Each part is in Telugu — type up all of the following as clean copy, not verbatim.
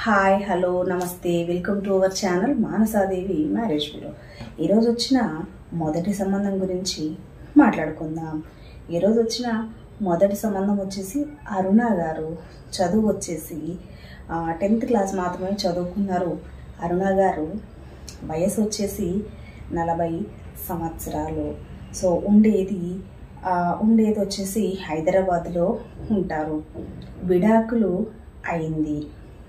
హాయ్ హలో నమస్తే welcome to our channel Manasadevi marriage bureau. ఈరోజు వచ్చిన మొదటి సంబంధం గురించి మాట్లాడుకుందాం. ఈరోజు వచ్చిన మొదటి సంబంధం వచ్చేసి అరుణ గారు. చదువు వచ్చేసి 10th క్లాస్ మాత్రమే చదువుకున్నారు. అరుణ గారు వయసు వచ్చేసి 40 సంవత్సరాలు. సో ఉండేది వచ్చేసి హైదరాబాద్లో ఉంటారు. విడాకులు అయింది.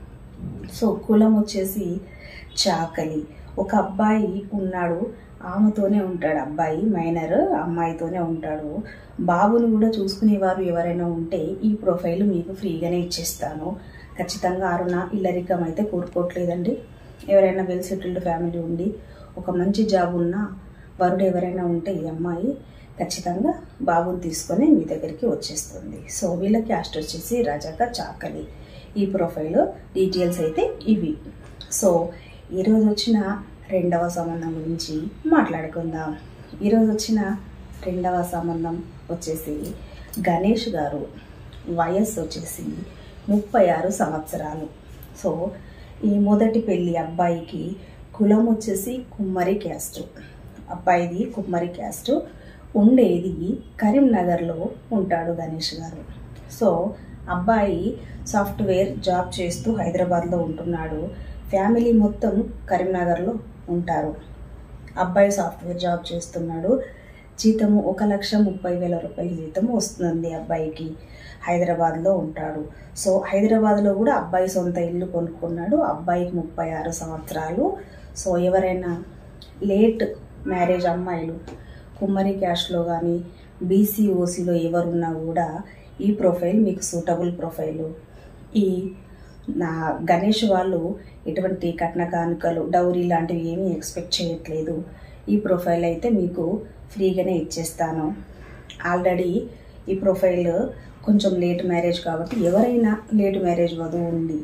సో కులం వచ్చేసి చాకలి. ఒక అబ్బాయి ఉన్నాడు, ఆమెతోనే ఉంటాడు. అబ్బాయి మైనర్, అమ్మాయితోనే ఉంటాడు. బాబుని కూడా చూసుకునేవారు ఎవరైనా ఉంటే ఈ ప్రొఫైల్ మీకు ఫ్రీగానే ఇచ్చేస్తాను. ఖచ్చితంగా అరుణ ఇల్లరికం అయితే కోరుకోవట్లేదండి. ఎవరైనా వెల్ సెటిల్డ్ ఫ్యామిలీ ఉండి ఒక మంచి జాబ్ ఉన్న వరుడు ఎవరైనా ఉంటే ఈ అమ్మాయి ఖచ్చితంగా బాబుని తీసుకొని మీ దగ్గరికి వచ్చేస్తుంది. సో వీళ్ళ క్యాస్ట్ వచ్చేసి రజక చాకలి. ఈ ప్రొఫైల్ డీటెయిల్స్ అయితే ఇవి. సో ఈరోజు వచ్చిన రెండవ సంబంధం గురించి మాట్లాడుకుందాం. ఈరోజు వచ్చిన రెండవ సంబంధం వచ్చేసి గణేష్ గారు. వయస్సు వచ్చేసి 36 సంవత్సరాలు. సో ఈ మొదటి పెళ్ళి అబ్బాయికి కులం వచ్చేసి కుమ్మరి క్యాస్ట్. అబ్బాయిది కుమ్మరి క్యాస్ట్. ఉండేది కరీంనగర్లో ఉంటాడు గణేష్ గారు. సో అబ్బాయి సాఫ్ట్వేర్ జాబ్ చేస్తూ హైదరాబాద్లో ఉంటున్నాడు. ఫ్యామిలీ మొత్తం కరీంనగర్లో ఉంటారు. అబ్బాయి సాఫ్ట్వేర్ జాబ్ చేస్తున్నాడు. జీతము 1,30,000 రూపాయల జీతం వస్తుంది అబ్బాయికి. హైదరాబాద్లో ఉంటాడు. సో హైదరాబాద్లో కూడా అబ్బాయి సొంత ఇల్లు కొనుక్కున్నాడు. అబ్బాయికి 36 సంవత్సరాలు. సో ఎవరైనా లేట్ మ్యారేజ్ అమ్మాయిలు కుమ్మరి క్యాస్ట్లో కానీ బీసీ ఓసీలో ఎవరున్నా కూడా ఈ ప్రొఫైల్ మీకు సూటబుల్ ప్రొఫైలు. ఈ నా గణేష్ వాళ్ళు ఎటువంటి కట్న కానుకలు డౌరీ లాంటివి ఏమీ ఎక్స్పెక్ట్ చేయట్లేదు. ఈ ప్రొఫైల్ అయితే మీకు ఫ్రీగానే ఇచ్చేస్తాను. ఆల్రెడీ ఈ ప్రొఫైల్ కొంచెం లేట్ మ్యారేజ్ కాబట్టి ఎవరైనా లేట్ మ్యారేజ్ వధువు ఉండి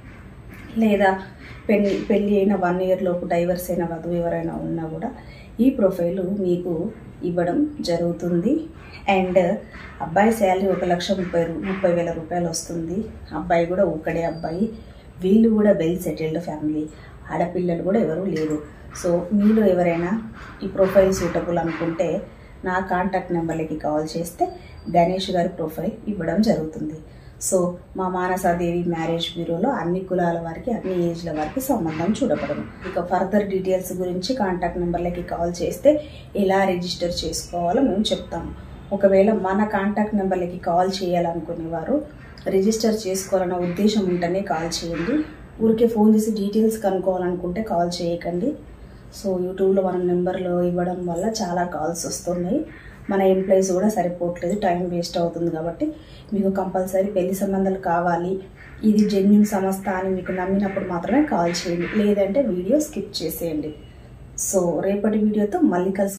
లేదా పెళ్ళి అయిన 1 year లోపు డైవర్స్ అయిన వధువు ఎవరైనా ఉన్నా కూడా ఈ ప్రొఫైల్ మీకు ఇవ్వడం జరుగుతుంది. అండ్ అబ్బాయి శాలరీ 1,30,000 రూపాయలు వస్తుంది. అబ్బాయి కూడా ఒక్కడే అబ్బాయి. వీళ్ళు కూడా వెల్ సెటిల్డ్ ఫ్యామిలీ. ఆడపిల్లలు కూడా ఎవరు లేరు. సో మీలో ఎవరైనా ఈ ప్రొఫైల్ సూటబుల్ అనుకుంటే నా కాంటాక్ట్ నెంబర్లకి కాల్ చేస్తే గణేష్ గారి ప్రొఫైల్ ఇవ్వడం జరుగుతుంది. సో మా మానసాదేవి మ్యారేజ్ బ్యూరోలో అన్ని కులాల వారికి అన్ని ఏజ్ల వారికి సంబంధం చూడబడను. ఇక ఫర్దర్ డీటెయిల్స్ గురించి కాంటాక్ట్ నెంబర్లకి కాల్ చేస్తే ఎలా రిజిస్టర్ చేసుకోవాలో మేము చెప్తాము. ఒకవేళ మన కాంటాక్ట్ నెంబర్లకి కాల్ చేయాలనుకునేవారు రిజిస్టర్ చేసుకోవాలన్న ఉద్దేశం ఉంటేనే కాల్ చేయండి. ఊరికే ఫోన్ చేసి డీటెయిల్స్ కనుక్కోవాలనుకుంటే కాల్ చేయకండి. సో యూట్యూబ్లో మన నెంబర్లు ఇవ్వడం వల్ల చాలా కాల్స్ వస్తున్నాయి. మన ఎంప్లాయీస్ కూడా సరిపోవట్లేదు, టైం వేస్ట్ అవుతుంది. కాబట్టి మీకు కంపల్సరీ పెళ్లి సంబంధాలు కావాలి, ఇది జెన్యూన్ సంస్థ అని మీకు నమ్మినప్పుడు మాత్రమే కాల్ చేయండి. లేదంటే వీడియో స్కిప్ చేసేయండి. సో రేపటి వీడియోతో మళ్ళీ కలిసి